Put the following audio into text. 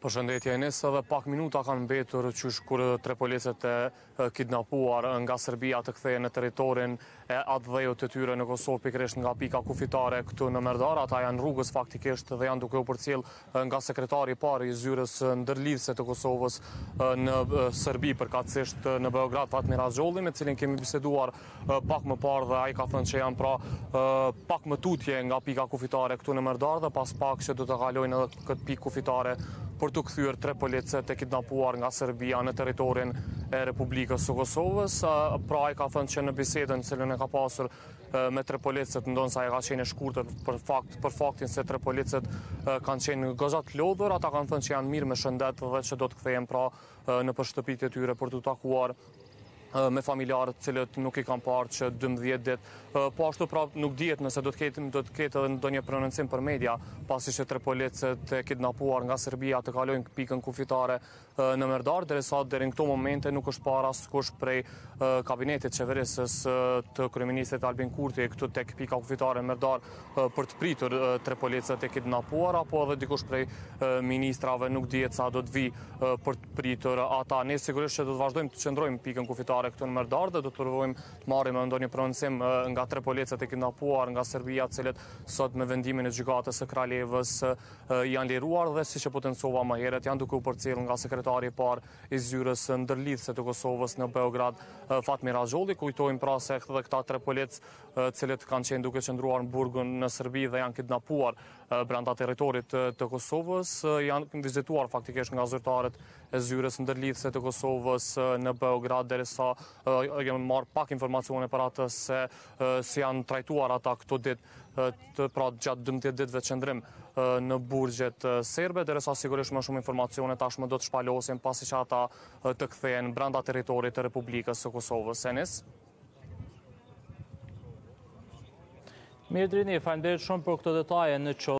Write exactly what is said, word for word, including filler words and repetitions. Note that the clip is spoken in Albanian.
Përshëndetje Enis, edhe pak minuta kanë mbetur qysh kur tre policët e kidnapuar nga Serbia të kthehen në territorin e atë të tyre në Kosovë, pikërisht nga pika kufitare këtu në Merdar. Ata janë rrugës faktikisht dhe janë duke u përcjell nga sekretari i parë i zyrës ndërlidhëse të Kosovës në Serbi, përkatësisht në Beograd, Fatmir Axholli, me cilin kemi biseduar pak më parë dhe ai ka thënë që janë pra pak më tutje nga pika kufitare këtu në Merdar dhe pas pak që do të kalojnë edhe këtë pikë kufitare për të kthyer tre policët e kidnapuar nga Serbia në territorin e Republikës së Kosovës. Pra ai ka thënë që në bisedën që cilën e ka pasur me tre policët, ndonë sa e ka qenë e shkurtër për fakt për faktin se tre policët kanë qenë goxha të lodhur, ata kanë thënë që janë mirë me shëndet dhe që do të kthehen pra në shtëpitë e tyre për të takuar me familjarët cilët nuk i kanë parë që dymbëdhjetë ditë. Po ashtu pra nuk dihet nëse do të ketë do të ketë edhe ndonjë prononcim për media, pasi që tre policët e kidnapuar nga Serbia të kalojnë pikën kufitare në Merdar, derisa deri në këto momente nuk është parë askush prej kabinetit qeverisës të kryeministit Albin Kurti këtu tek pika kufitare në Merdar për të pritur tre policët e kidnapuar, apo edhe dikush prej ministrave nuk dihet sa do të vi për të pritur ata. Ne sigurisht që do të vazhdojmë të qëndrojmë pikën kufitare këtu në Merdar dhe do të provojmë të marrim ndonjë prononcim nga tre policët e kidnapuar nga Serbia, të cilët sot me vendimin e gjykatës së Kralevës janë liruar dhe siç e potencova më herët janë duke u përcjellur nga sekretari i parë i zyrës ndërlidhëse të Kosovës në Beograd, Fatmir Axholli. Kujtojmë pra se edhe këta tre policë, të cilët kanë qenë duke qëndruar në burgun në Serbi dhe janë kidnapuar brenda territorit të Kosovës, janë vizituar faktikisht nga zyrtarët e zyrës ndërlidhëse të Kosovës në Beograd, derisa janë marrë pak informacione për atë se si janë trajtuar ata këto ditë, pra gjatë dymbëdhjetë ditëve qëndrim në burgjet serbe, derisa sigurisht më shumë informacione tashmë do të shpalosin pasi që ata të kthehen brenda territorit të Republikës së Kosovës. Enis? Mirë Drini, faleminderit shumë për këto detaje në